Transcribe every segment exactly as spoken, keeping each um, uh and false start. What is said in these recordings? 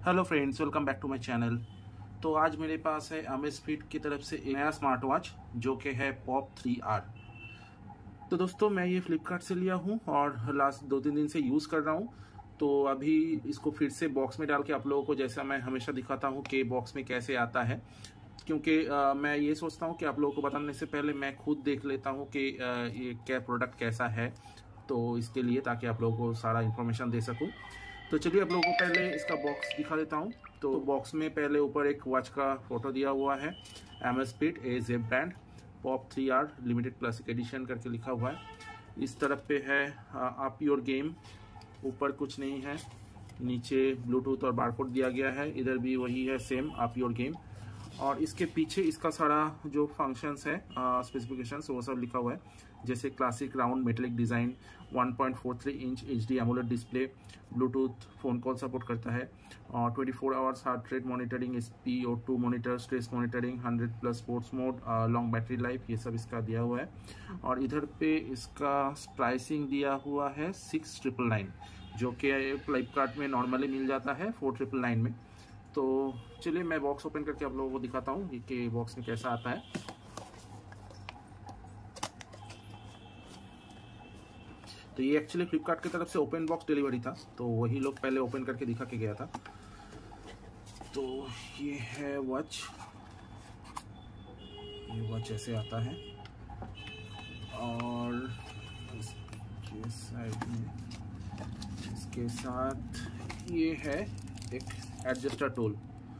Hello friends, welcome back to my channel. तो आज मेरे पास है अमेज़फिट की तरफ से एक नया स्मार्ट वॉच जो कि है पॉप थ्री आर। तो दोस्तों मैं ये फ्लिपकार्ट से लिया हूँ और लास्ट दो तीन दिन से यूज़ कर रहा हूँ। तो अभी इसको फिर से बॉक्स में डाल के आप लोगों को, जैसा मैं हमेशा दिखाता हूँ कि बॉक्स में कैसे आता है, क्योंकि आ, मैं ये सोचता हूँ कि आप लोगों को बताने से पहले मैं खुद देख लेता हूँ कि आ, ये क्या प्रोडक्ट कैसा है, तो इसके लिए ताकि आप लोगों को सारा इन्फॉर्मेशन दे सकूँ। तो चलिए आप लोगों को पहले इसका बॉक्स दिखा देता हूँ। तो बॉक्स में पहले ऊपर एक वॉच का फोटो दिया हुआ है, Amazfit A Z brand Pop three R limited classic edition करके लिखा हुआ है। इस तरफ पे है अप योर गेम, ऊपर कुछ नहीं है, नीचे ब्लूटूथ और बारकोड दिया गया है, इधर भी वही है सेम अप योर गेम। और इसके पीछे इसका सारा जो फंक्शंस है, स्पेसिफिकेशंस, वो सब लिखा हुआ है, जैसे classic round metallic design, one point four three inch H D AMOLED display, Bluetooth phone call support करता है, और twenty four hours heart rate monitoring, S P O two monitor, stress monitoring, hundred plus sports mode, long battery life, ये सब इसका दिया हुआ है। और इधर पे इसका प्राइसिंग दिया हुआ है सिक्स ट्रिपल नाइन, जो कि फ्लिपकार्ट में नॉर्मली मिल जाता है फोर ट्रिपल नाइन में। तो चलिए मैं बॉक्स ओपन करके आप लोगों को दिखाता हूँ कि बॉक्स में कैसा आता है। तो ये एक्चुअली फ्लिपकार्ट की तरफ से ओपन बॉक्स डिलीवरी था, तो वही लोग पहले ओपन करके दिखा के गया था। तो ये है वॉच, ये वॉच ऐसे आता है, और इसके साइड में इसके साथ ये है एक एडजस्टर टूल।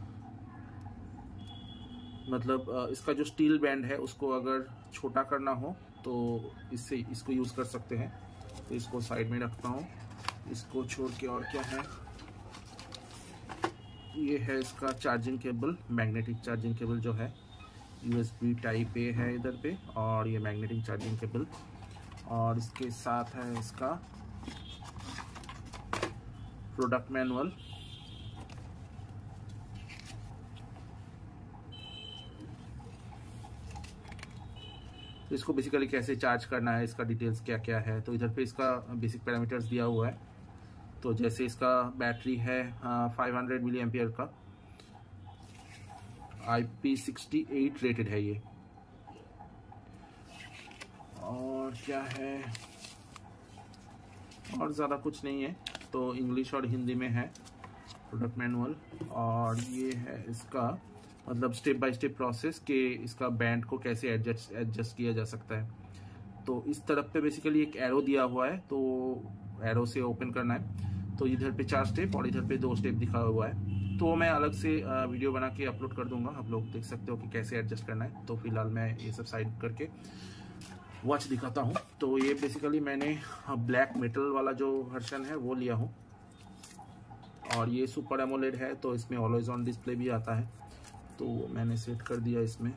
मतलब इसका जो स्टील बैंड है उसको अगर छोटा करना हो तो इससे इसको यूज़ कर सकते हैं। तो इसको साइड में रखता हूँ, इसको छोड़ के और क्या है, ये है इसका charging cable, magnetic charging cable जो है, यूएसबी टाइप ए है इधर पे, और ये मैग्नेटिक चार्जिंग केबल। और इसके साथ है इसका प्रोडक्ट मैनुअल। तो इसको बेसिकली कैसे चार्ज करना है, इसका डिटेल्स क्या क्या है। तो इधर पे इसका बेसिक पैरामीटर्स दिया हुआ है। तो जैसे इसका बैटरी है फाइव हंड्रेड मिली एम्पियर का, I P sixty eight rated है ये। और क्या है, और ज़्यादा कुछ नहीं है, तो इंग्लिश और हिंदी में है प्रोडक्ट मैनुअल। और ये है इसका मतलब स्टेप बाय स्टेप प्रोसेस कि इसका बैंड को कैसे एडजस्ट एडजस्ट किया जा सकता है। तो इस तरफ पे बेसिकली एक एरो दिया हुआ है, तो एरो से ओपन करना है। तो इधर पे चार स्टेप और इधर पे दो स्टेप दिखा हुआ है। तो मैं अलग से वीडियो बना के अपलोड कर दूंगा, आप लोग देख सकते हो कि कैसे एडजस्ट करना है। तो फिलहाल मैं ये सब साइड करके वॉच दिखाता हूँ। तो ये बेसिकली मैंने ब्लैक मेटल वाला जो वर्जन है वो लिया हूँ, और ये सुपर एमोलेड है, तो इसमें ऑलवेज ऑन डिस्प्ले भी आता है। तो मैंने सेट कर दिया इसमें।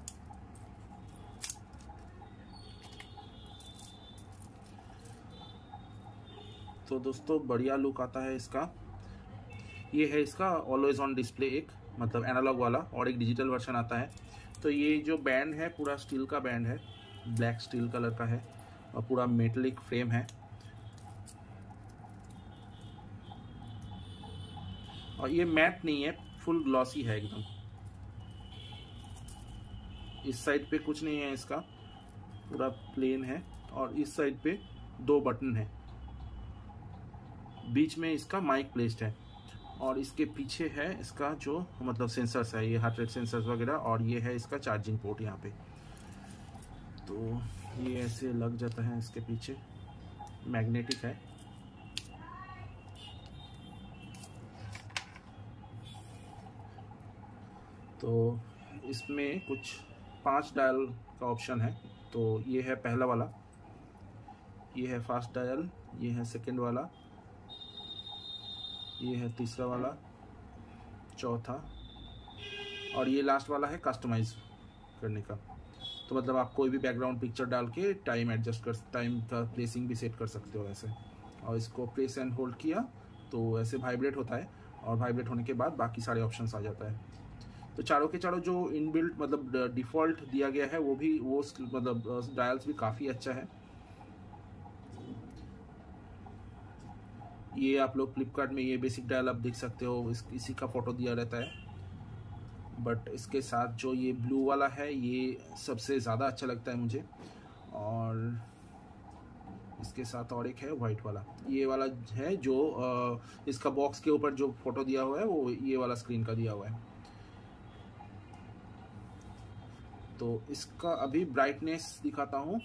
तो दोस्तों बढ़िया लुक आता है इसका। ये है इसका ऑलवेज ऑन डिस्प्ले, एक मतलब एनालॉग वाला, और एक डिजिटल वर्जन आता है। तो ये जो बैंड है पूरा स्टील का बैंड है, ब्लैक स्टील कलर का है, और पूरा मेटेलिक फ्रेम है। और ये मैट नहीं है, फुल ग्लॉसी है एकदम। इस साइड पे कुछ नहीं है, इसका पूरा प्लेन है, और इस साइड पे दो बटन है, बीच में इसका माइक प्लेस्ड है, और इसके पीछे है इसका जो मतलब सेंसर्स है, ये हार्ट रेट सेंसर्स वगैरह, और ये है इसका चार्जिंग पोर्ट यहाँ पे। तो ये ऐसे लग जाता है, इसके पीछे मैग्नेटिक है। तो इसमें कुछ पांच डायल का ऑप्शन है। तो ये है पहला वाला, ये है फास्ट डायल, ये है सेकंड वाला, ये है तीसरा वाला, चौथा, और ये लास्ट वाला है कस्टमाइज करने का। तो मतलब आप कोई भी बैकग्राउंड पिक्चर डाल के टाइम एडजस्ट कर, टाइम का प्लेसिंग भी सेट कर सकते हो ऐसे। और इसको प्रेस एंड होल्ड किया तो ऐसे वाइब्रेट होता है, और वाइब्रेट होने के बाद बाकी सारे ऑप्शंस आ जाता है। तो चारों के चारों जो इनबिल्ट मतलब डिफ़ॉल्ट दिया गया है वो भी, वो मतलब डायल्स भी काफ़ी अच्छा है। ये आप लोग फ्लिपकार्ट में ये बेसिक डायल आप देख सकते हो, इस इसी का फ़ोटो दिया रहता है। बट इसके साथ जो ये ब्लू वाला है ये सबसे ज़्यादा अच्छा लगता है मुझे। और इसके साथ और एक है वाइट वाला, ये वाला है जो आ, इसका बॉक्स के ऊपर जो फोटो दिया हुआ है वो ये वाला स्क्रीन का दिया हुआ है। तो इसका अभी ब्राइटनेस दिखाता हूँ।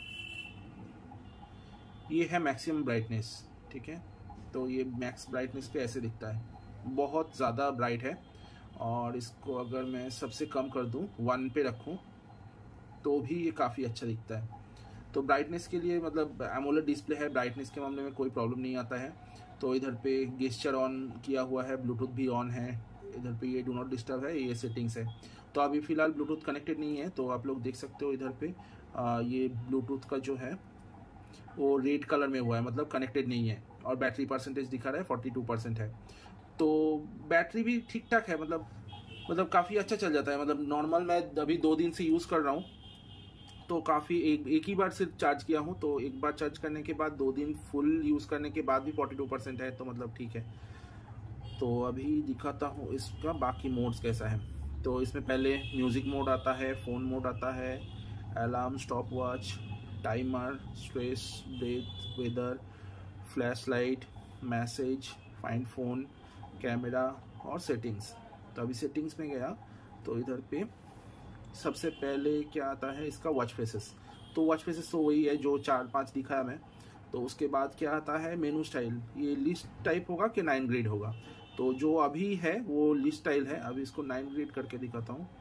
ये है मैक्सिमम ब्राइटनेस, ठीक है। तो ये मैक्स ब्राइटनेस पे ऐसे दिखता है, बहुत ज़्यादा ब्राइट है। और इसको अगर मैं सबसे कम कर दूँ, वन पे रखूँ, तो भी ये काफ़ी अच्छा दिखता है। तो ब्राइटनेस के लिए मतलब एमोलेड डिस्प्ले है, ब्राइटनेस के मामले में कोई प्रॉब्लम नहीं आता है। तो इधर पे गेस्चर ऑन किया हुआ है, ब्लूटूथ भी ऑन है, इधर पे ये डू नॉट डिस्टर्ब है, ये सेटिंग्स है। तो अभी फ़िलहाल ब्लूटूथ कनेक्टेड नहीं है, तो आप लोग देख सकते हो इधर पे आ, ये ब्लूटूथ का जो है वो रेड कलर में हुआ है, मतलब कनेक्टेड नहीं है। और बैटरी परसेंटेज दिखा रहा है फोर्टी टू परसेंट है। तो बैटरी भी ठीक ठाक है, मतलब मतलब काफ़ी अच्छा चल जाता है। मतलब नॉर्मल मैं अभी दो दिन से यूज़ कर रहा हूँ, तो काफ़ी एक एक ही बार सिर्फ चार्ज किया हूँ। तो एक बार चार्ज करने के बाद दो दिन फुल यूज़ करने के बाद भी फोर्टी टू परसेंट है, तो मतलब ठीक है। तो अभी दिखाता हूँ इसका बाकी मोड्स कैसा है। तो इसमें पहले म्यूज़िक मोड आता है, फ़ोन मोड आता है, alarm, stop watch, timer, stress, breath, weather, flash light, message, find phone, camera और सेटिंग्स। तो अभी सेटिंग्स में गया तो इधर पे सबसे पहले क्या आता है इसका वॉच फेसेस। तो वॉच फेसेस तो वही है जो चार पांच दिखाया मैं। तो उसके बाद क्या आता है मेनू स्टाइल, ये लिस्ट टाइप होगा कि नाइन ग्रेड होगा। तो जो अभी है वो लिस्ट स्टाइल है, अभी इसको नाइन ग्रेड करके दिखाता हूँ।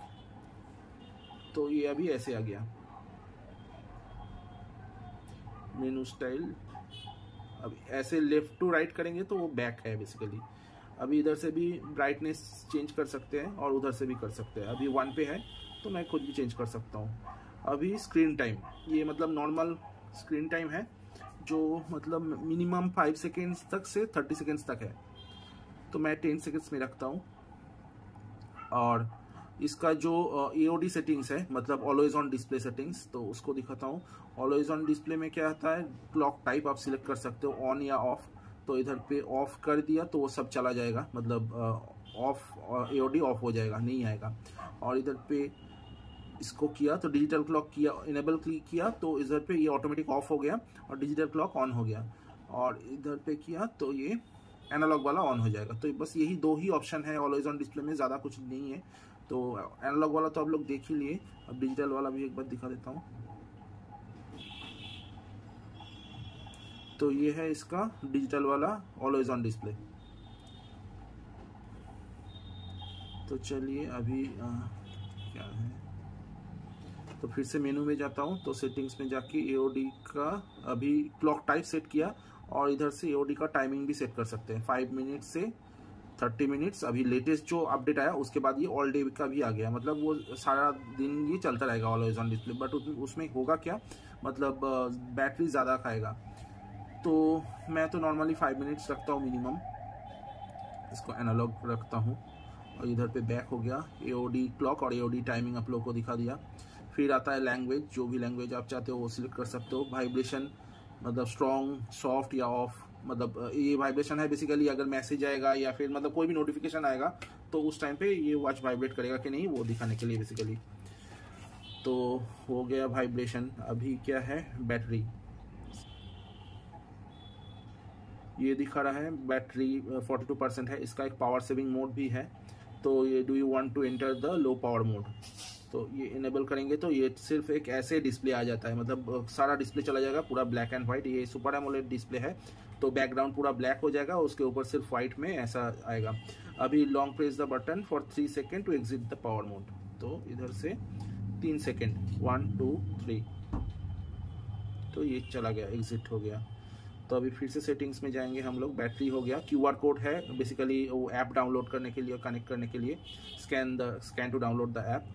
तो ये अभी ऐसे आ गया मेनू स्टाइल। अब ऐसे लेफ्ट टू राइट करेंगे तो वो बैक है बेसिकली। अभी इधर से भी ब्राइटनेस चेंज कर सकते हैं और उधर से भी कर सकते हैं। अभी वन पे है तो मैं खुद भी चेंज कर सकता हूँ। अभी स्क्रीन टाइम, ये मतलब नॉर्मल स्क्रीन टाइम है जो मतलब मिनिमम फाइव सेकेंड्स तक से थर्टी सेकेंड्स तक है। तो मैं टेन सेकेंड्स में रखता हूँ। और इसका जो ए ओ डी सेटिंग्स है, मतलब ऑलवेज ऑन डिस्प्ले सेटिंग्स, तो उसको दिखाता हूँ। ऑलवेज ऑन डिस्प्ले में क्या आता है, क्लॉक टाइप आप सिलेक्ट कर सकते हो, ऑन या ऑफ। तो इधर पे ऑफ कर दिया तो वो सब चला जाएगा, मतलब off A O D off हो जाएगा, नहीं आएगा। और इधर पे इसको किया तो डिजिटल क्लॉक किया, इनेबल क्लिक किया तो इधर पे ये ऑटोमेटिक ऑफ हो गया और डिजिटल क्लॉक ऑन हो गया। और इधर पे किया तो ये एनालॉग वाला ऑन हो जाएगा। तो बस यही दो ही ऑप्शन है ऑलवेज ऑन डिस्प्ले में, ज़्यादा कुछ नहीं है। तो एनालॉग वाला तो आप लोग देख ही लिए, अब डिजिटल वाला भी एक बार दिखा देता हूँ। तो ये है इसका डिजिटल वाला ऑलवेज ऑन डिस्प्ले। तो चलिए अभी आ, क्या है, तो फिर से मेनू में जाता हूँ। तो सेटिंग्स में जाके ए ओ डी का अभी क्लॉक टाइप सेट किया और इधर से ए ओ डी का टाइमिंग भी सेट कर सकते हैं, फाइव मिनट से थर्टी मिनट्स। अभी लेटेस्ट जो अपडेट आया उसके बाद ये ऑल डे का भी आ गया, मतलब वो सारा दिन ये चलता रहेगा ऑलवेज ऑन डिस्प्ले। बट उसमें होगा क्या, मतलब बैटरी ज़्यादा खाएगा। तो मैं तो नॉर्मली फाइव मिनट्स रखता हूँ मिनिमम, इसको एनालॉग रखता हूँ। और इधर पे बैक हो गया, ए ओ डी क्लॉक और ए ओ डी टाइमिंग आप लोग को दिखा दिया। फिर आता है लैंग्वेज, जो भी लैंग्वेज आप चाहते हो वो सिलेक्ट कर सकते हो। वाइब्रेशन, मतलब स्ट्रॉन्ग, सॉफ्ट या ऑफ, मतलब ये वाइब्रेशन है बेसिकली, अगर मैसेज आएगा या फिर मतलब कोई भी नोटिफिकेशन आएगा तो उस टाइम पे ये वॉच वाइब्रेट करेगा कि नहीं वो दिखाने के लिए बेसिकली। तो हो गया वाइब्रेशन। अभी क्या है, बैटरी, ये दिखा रहा है बैटरी फोर्टी टू परसेंट है। इसका एक पावर सेविंग मोड भी है। तो ये do you want to enter the low power mode, तो ये इनेबल करेंगे तो ये सिर्फ एक ऐसे डिस्प्ले आ जाता है, मतलब सारा डिस्प्ले चला जाएगा पूरा ब्लैक एंड व्हाइट। ये सुपर एमोलेड डिस्प्ले है तो बैकग्राउंड पूरा ब्लैक हो जाएगा, उसके ऊपर सिर्फ व्हाइट में ऐसा आएगा। अभी long press the button for three second to exit the power mode. तो इधर से तीन सेकेंड, वन टू थ्री, तो ये चला गया, एग्जिट हो गया। तो अभी फिर से सेटिंग्स में जाएंगे हम लोग। बैटरी हो गया, क्यू आर कोड है बेसिकली वो ऐप डाउनलोड करने के लिए, कनेक्ट करने के लिए, scan the scan to download the app.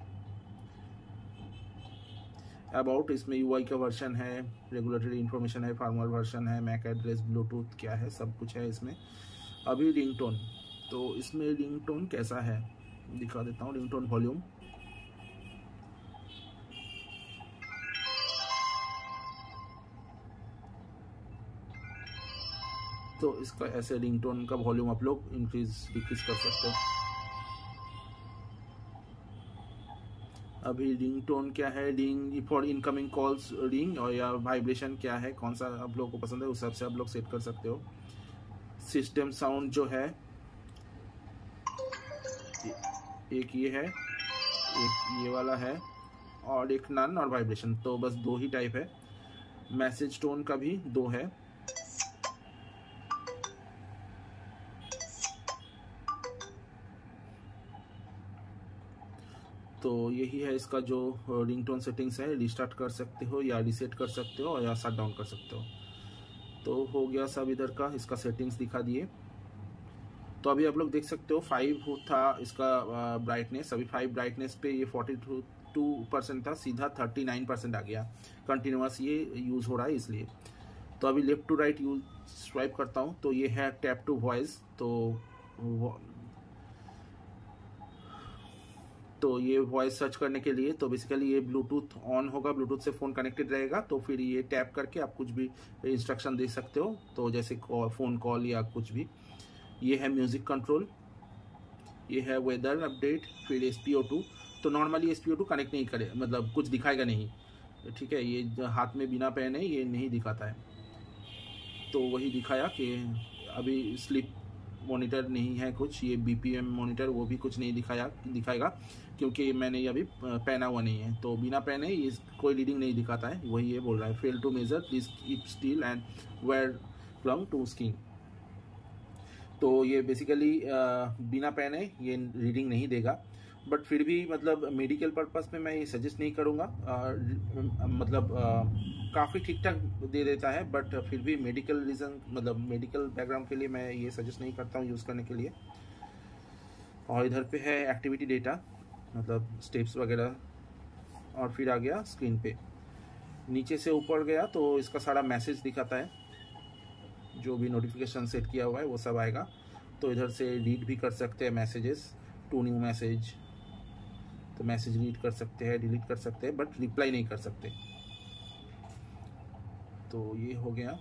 About, इसमें यू आई का वर्जन है, रेगुलेटरी इन्फॉर्मेशन है, फार्मर वर्जन है, मैक एड्रेस, ब्लूटूथ क्या है, सब कुछ है इसमें। अभी रिंगटोन, तो इसमें रिंगटोन कैसा है दिखा देता हूँ। रिंगटोन वॉल्यूम, तो इसका ऐसे रिंगटोन का वॉल्यूम आप लोग इंक्रीज डिक्रीज कर सकते हो। अभी रिंगटोन क्या है, ring for incoming calls ring, और या वाइब्रेशन क्या है, कौन सा आप लोगों को पसंद है उस हिसाब से आप लोग सेट कर सकते हो। सिस्टम साउंड जो है एक ये है, एक ये वाला है, और एक नन और वाइब्रेशन, तो बस दो ही टाइप है। मैसेज टोन का भी दो है। तो यही है इसका जो रिंगटोन सेटिंग्स है। रिस्टार्ट कर सकते हो या रीसेट कर सकते हो या शट डाउन कर सकते हो। तो हो गया सब इधर का, इसका सेटिंग्स दिखा दिए। तो अभी आप लोग देख सकते हो फाइव था इसका ब्राइटनेस, अभी फाइव ब्राइटनेस पे ये फोर्टी टू परसेंट था, सीधा थर्टी नाइन परसेंट आ गया। कंटिन्यूस ये यूज़ हो रहा है इसलिए। तो अभी left to right use swipe करता हूँ तो ये है टैप टू वॉइस। तो तो ये वॉइस सर्च करने के लिए, तो बेसिकली ये ब्लूटूथ ऑन होगा, ब्लूटूथ से फ़ोन कनेक्टेड रहेगा, तो फिर ये टैप करके आप कुछ भी इंस्ट्रक्शन दे सकते हो, तो जैसे फ़ोन कॉल या कुछ भी। ये है म्यूज़िक कंट्रोल, ये है वेदर अपडेट, फिर एस पी ओ टू। तो normally S P O two connect नहीं करे, मतलब कुछ दिखाएगा नहीं, ठीक है, ये हाथ में बिना पहने ये नहीं दिखाता है। तो वही दिखाया कि अभी स्लिप मॉनिटर नहीं है कुछ, ये बी पी एम मॉनिटर वो भी कुछ नहीं दिखाया दिखाएगा क्योंकि मैंने ये अभी पहना हुआ नहीं है। तो बिना पहने ये कोई रीडिंग नहीं दिखाता है, वही ये बोल रहा है fail to measure, please keep still and wear plum to skin. तो ये बेसिकली बिना पहने ये रीडिंग नहीं देगा, बट फिर भी मतलब मेडिकल पर्पस में मैं ये सजेस्ट नहीं करूँगा। मतलब काफ़ी ठीक ठाक दे देता है, बट फिर भी मेडिकल रीज़न मतलब मेडिकल बैकग्राउंड के लिए मैं ये सजेस्ट नहीं करता हूँ यूज़ करने के लिए। और इधर पे है एक्टिविटी डेटा, मतलब स्टेप्स वगैरह, और फिर आ गया स्क्रीन पे। नीचे से ऊपर गया तो इसका सारा मैसेज दिखाता है, जो भी नोटिफिकेशन सेट किया हुआ है वो सब आएगा। तो इधर से रीड भी कर सकते हैं मैसेजेस, टू न्यू मैसेज, तो मैसेज रीड कर सकते हैं, डिलीट कर सकते हैं, बट रिप्लाई नहीं कर सकते। तो ये हो गया।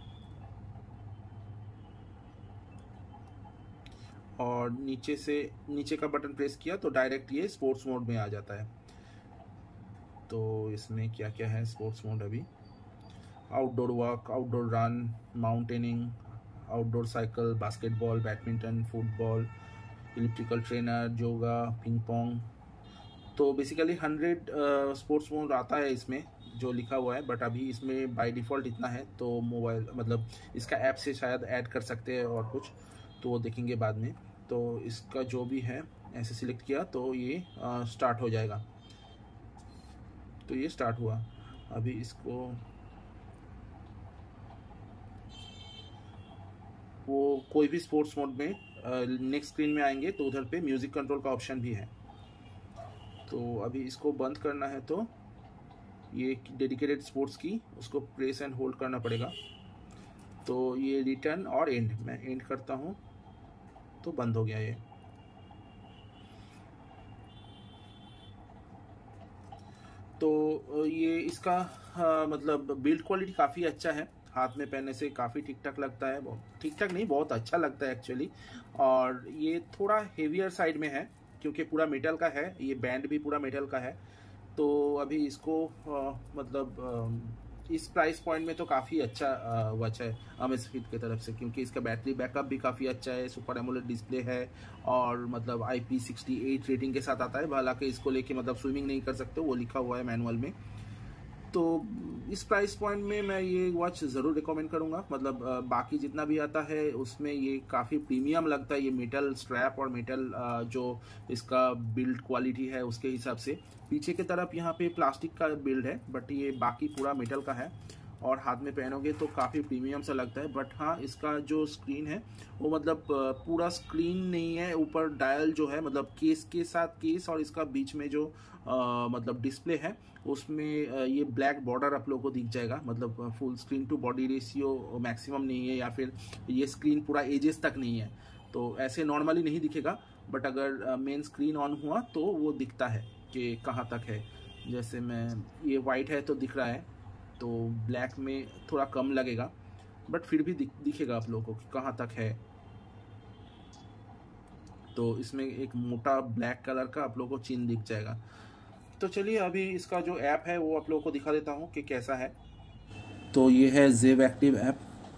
और नीचे से नीचे का बटन प्रेस किया तो डायरेक्ट ये स्पोर्ट्स मोड में आ जाता है। तो इसमें क्या क्या है स्पोर्ट्स मोड अभी, outdoor walk, outdoor run, mountaineering, outdoor cycle, basketball, badminton, football, electrical trainer, yoga, ping pong. तो बेसिकली हंड्रेड स्पोर्ट्स मोड आता है इसमें जो लिखा हुआ है, बट अभी इसमें बाय डिफ़ॉल्ट इतना है। तो मोबाइल मतलब इसका ऐप से शायद ऐड कर सकते हैं और कुछ, तो वो देखेंगे बाद में। तो इसका जो भी है ऐसे सिलेक्ट किया तो ये आ, स्टार्ट हो जाएगा। तो ये स्टार्ट हुआ। अभी इसको वो कोई भी स्पोर्ट्स मोड में नेक्स्ट स्क्रीन में आएंगे तो उधर पे म्यूज़िक कंट्रोल का ऑप्शन भी है। तो अभी इसको बंद करना है तो ये डेडिकेटेड स्पोर्ट्स की उसको प्रेस एंड होल्ड करना पड़ेगा। तो ये रिटर्न और एंड, मैं एंड करता हूँ तो बंद हो गया ये। तो ये इसका आ, मतलब बिल्ड क्वालिटी काफ़ी अच्छा है, हाथ में पहनने से काफ़ी ठीक ठाक लगता है, ठीक ठाक नहीं बहुत अच्छा लगता है एक्चुअली। और ये थोड़ा हेवियर साइड में है क्योंकि पूरा मेटल का है, ये बैंड भी पूरा मेटल का है। तो अभी इसको आ, मतलब आ, इस प्राइस पॉइंट में तो काफ़ी अच्छा वॉच है अमेज़फिट की तरफ से, क्योंकि इसका बैटरी बैकअप भी काफ़ी अच्छा है, सुपर एमोलेड डिस्प्ले है, और मतलब I P sixty eight rating के साथ आता है। हालांकि इसको लेके मतलब स्विमिंग नहीं कर सकते, वो लिखा हुआ है मैनुअल में। तो इस प्राइस पॉइंट में मैं ये वॉच ज़रूर रिकमेंड करूँगा। मतलब बाकी जितना भी आता है उसमें ये काफ़ी प्रीमियम लगता है, ये मेटल स्ट्रैप और मेटल जो इसका बिल्ड क्वालिटी है उसके हिसाब से। पीछे की तरफ यहाँ पे प्लास्टिक का बिल्ड है, बट ये बाकी पूरा मेटल का है, और हाथ में पहनोगे तो काफ़ी प्रीमियम सा लगता है। बट हाँ, इसका जो स्क्रीन है वो मतलब पूरा स्क्रीन नहीं है, ऊपर डायल जो है मतलब केस के साथ केस और इसका बीच में जो आ, मतलब डिस्प्ले है उसमें ये ब्लैक बॉर्डर आप लोगों को दिख जाएगा। मतलब full screen to body ratio maximum नहीं है, या फिर ये स्क्रीन पूरा एजेस तक नहीं है, तो ऐसे नॉर्मली नहीं दिखेगा। बट अगर मेन स्क्रीन ऑन हुआ तो वो दिखता है कि कहाँ तक है। जैसे मैं ये वाइट है तो दिख रहा है, तो ब्लैक में थोड़ा कम लगेगा। बट फिर भी दिख दिखेगा आप लोगों को कि कहाँ तक है। तो इसमें एक मोटा ब्लैक कलर का आप लोगों को चिन्ह दिख जाएगा। तो चलिए अभी इसका जो ऐप है वो आप लोगों को दिखा देता हूँ कि कैसा है। तो ये है जेव एक्टिव ऐप।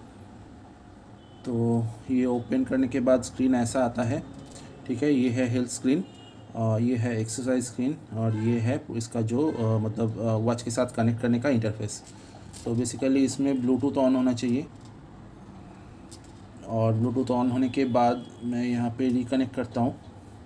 तो ये ओपन करने के बाद स्क्रीन ऐसा आता है, ठीक है। ये है हेल्थ स्क्रीन, और ये है एक्सरसाइज स्क्रीन, और ये है इसका जो आ, मतलब वॉच के साथ कनेक्ट करने का इंटरफेस। तो बेसिकली इसमें ब्लूटूथ ऑन होना चाहिए, और ब्लूटूथ ऑन होने के बाद मैं यहाँ पे रिकनेक्ट करता हूँ।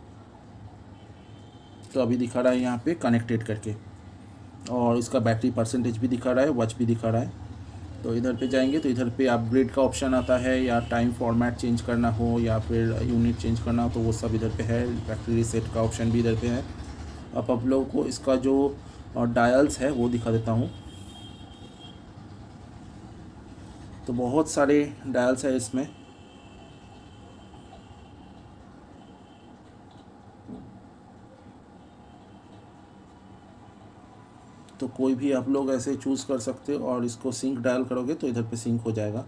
तो अभी दिखा रहा है यहाँ पे कनेक्टेड करके, और इसका बैटरी परसेंटेज भी दिखा रहा है, वॉच भी दिखा रहा है। तो इधर पे जाएंगे तो इधर पे अपग्रेड का ऑप्शन आता है, या टाइम फॉर्मेट चेंज करना हो या फिर यूनिट चेंज करना हो तो वो सब इधर पे है। बैटरी रीसेट का ऑप्शन भी इधर पे है। अब आप लोगों को इसका जो डायल्स है वो दिखा देता हूँ। तो बहुत सारे डायल्स है इसमें। तो कोई भी आप लोग ऐसे चूज़ कर सकते हो, और इसको सिंक डायल करोगे तो इधर पे सिंक हो जाएगा।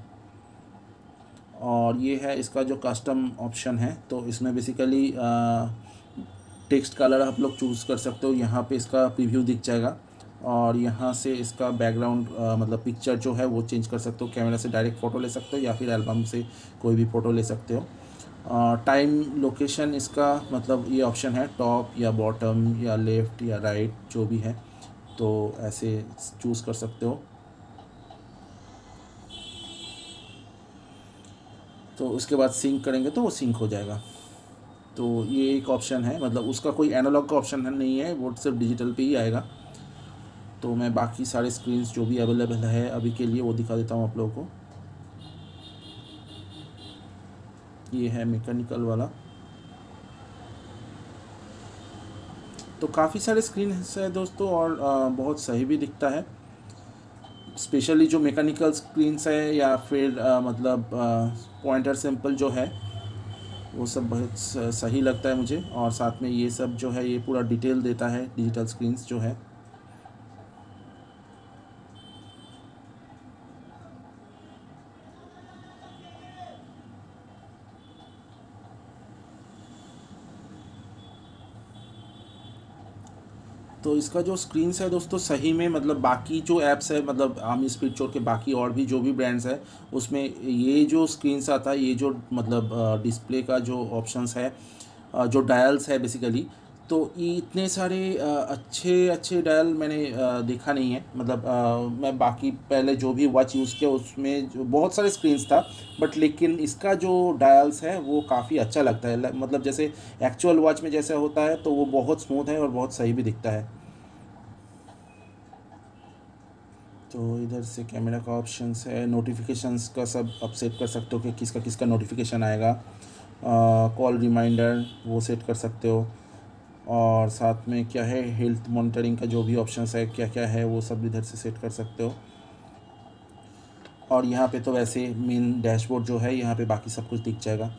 और ये है इसका जो कस्टम ऑप्शन है, तो इसमें बेसिकली टेक्स्ट कलर आप लोग चूज़ कर सकते हो। यहाँ पे इसका प्रीव्यू दिख जाएगा, और यहाँ से इसका बैकग्राउंड मतलब पिक्चर जो है वो चेंज कर सकते हो। कैमरा से डायरेक्ट फ़ोटो ले सकते हो, या फिर एल्बम से कोई भी फ़ोटो ले सकते हो। टाइम लोकेशन इसका मतलब ये ऑप्शन है, टॉप या बॉटम या लेफ़्ट या राइट जो भी है, तो ऐसे चूज़ कर सकते हो। तो उसके बाद सिंक करेंगे तो वो सिंक हो जाएगा। तो ये एक ऑप्शन है, मतलब उसका कोई एनालॉग का ऑप्शन है नहीं है, वो सिर्फ डिजिटल पे ही आएगा। तो मैं बाकी सारे स्क्रीन्स जो भी अवेलेबल है अभी के लिए वो दिखा देता हूँ आप लोगों को। ये है मैकेनिकल वाला। तो काफ़ी सारे स्क्रीन है दोस्तों, और बहुत सही भी दिखता है। स्पेशली जो मैकेनिकल स्क्रीन्स है या फिर आ, मतलब पॉइंटर सिंपल जो है वो सब बहुत सही लगता है मुझे। और साथ में ये सब जो है ये पूरा डिटेल देता है, डिजिटल स्क्रीन्स जो है। तो इसका जो स्क्रीन्स है दोस्तों सही में मतलब बाकी जो ऐप्स है, मतलब आमी स्पीड छोड़ के बाकी और भी जो भी ब्रांड्स है उसमें ये जो स्क्रीन्स आता है, ये जो मतलब डिस्प्ले का जो ऑप्शंस है, जो डायल्स है बेसिकली, तो ये इतने सारे अच्छे अच्छे डायल मैंने देखा नहीं है। मतलब मैं बाकी पहले जो भी वॉच यूज़ किया उसमें जो बहुत सारे स्क्रीन्स था, बट लेकिन इसका जो डायल्स है वो काफ़ी अच्छा लगता है। मतलब जैसे एक्चुअल वॉच में जैसा होता है तो वो बहुत स्मूथ है और बहुत सही भी दिखता है। तो इधर से कैमरा का ऑप्शंस है, नोटिफिकेशंस का सब आप सेट कर सकते हो कि किसका किसका नोटिफिकेशन आएगा। कॉल रिमाइंडर वो सेट कर सकते हो, और साथ में क्या है हेल्थ मॉनिटरिंग का जो भी ऑप्शंस है क्या क्या है वो सब इधर से सेट कर सकते हो। और यहाँ पे तो वैसे मेन डैशबोर्ड जो है यहाँ पे बाकी सब कुछ दिख जाएगा।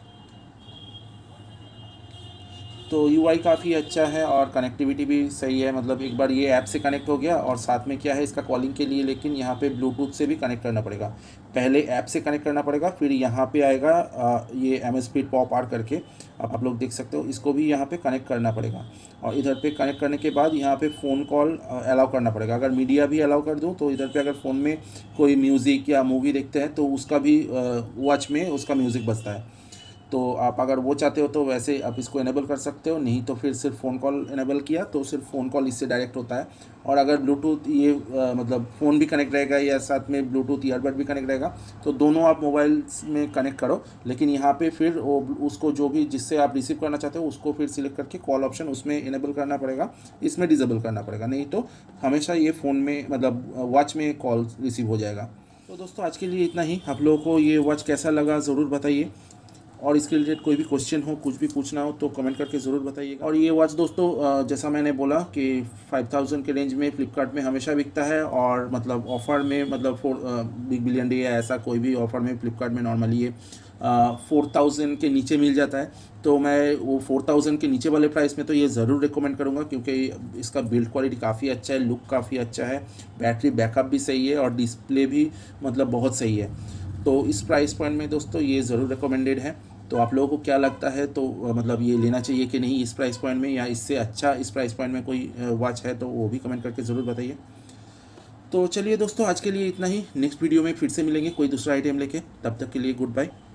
तो यूआई काफ़ी अच्छा है और कनेक्टिविटी भी सही है। मतलब एक बार ये ऐप से कनेक्ट हो गया, और साथ में क्या है इसका कॉलिंग के लिए, लेकिन यहाँ पे ब्लूटूथ से भी कनेक्ट करना पड़ेगा। पहले ऐप से कनेक्ट करना पड़ेगा, फिर यहाँ पे आएगा आ, ये M S speed pop R करके आप आप लोग देख सकते हो, इसको भी यहाँ पे कनेक्ट करना पड़ेगा। और इधर पे कनेक्ट करने के बाद यहाँ पे फ़ोन कॉल अलाउ करना पड़ेगा। अगर मीडिया भी अलाउ कर दूँ तो इधर पे अगर फ़ोन में कोई म्यूज़िक या मूवी देखते हैं तो उसका भी वॉच में उसका म्यूज़िक बजता है। तो आप अगर वो चाहते हो तो वैसे आप इसको इनेबल कर सकते हो, नहीं तो फिर सिर्फ फ़ोन कॉल इनेबल किया तो सिर्फ फ़ोन कॉल इससे डायरेक्ट होता है। और अगर ब्लूटूथ ये आ, मतलब फ़ोन भी कनेक्ट रहेगा या साथ में ब्लूटूथ ईयरबड भी कनेक्ट रहेगा, तो दोनों आप मोबाइल में कनेक्ट करो। लेकिन यहाँ पे फिर वो उसको जो भी जिससे आप रिसीव करना चाहते हो उसको फिर सिलेक्ट करके कॉल ऑप्शन उसमें इनेबल करना पड़ेगा, इसमें डिसेबल करना पड़ेगा, नहीं तो हमेशा ये फ़ोन में मतलब वॉच में कॉल रिसीव हो जाएगा। तो दोस्तों आज के लिए इतना ही। आप लोगों को ये वॉच कैसा लगा ज़रूर बताइए, और इसके रिलेटेड कोई भी क्वेश्चन हो, कुछ भी पूछना हो तो कमेंट करके ज़रूर बताइएगा। और ये वॉच दोस्तों जैसा मैंने बोला कि फाइव थाउजेंड के रेंज में फ्लिपकार्ट में हमेशा बिकता है, और मतलब ऑफ़र में मतलब फोर बिग बिलियन डे या ऐसा कोई भी ऑफ़र में फ्लिपकार्ट में नॉर्मली ये फोर थाउजेंड के नीचे मिल जाता है। तो मैं वो फोर थाउजेंड के नीचे वाले प्राइस में तो ये ज़रूर रिकमेंड करूँगा, क्योंकि इसका बिल्ड क्वालिटी काफ़ी अच्छा है, लुक काफ़ी अच्छा है, बैटरी बैकअप भी सही है, और डिस्प्ले भी मतलब बहुत सही है। तो इस प्राइस पॉइंट में दोस्तों ये ज़रूर रिकमेंडेड है। तो आप लोगों को क्या लगता है, तो मतलब ये लेना चाहिए कि नहीं इस प्राइस पॉइंट में, या इससे अच्छा इस प्राइस पॉइंट में कोई वॉच है तो वो भी कमेंट करके ज़रूर बताइए। तो चलिए दोस्तों, आज के लिए इतना ही। नेक्स्ट वीडियो में फिर से मिलेंगे कोई दूसरा आइटम लेके। तब तक के लिए गुड बाय।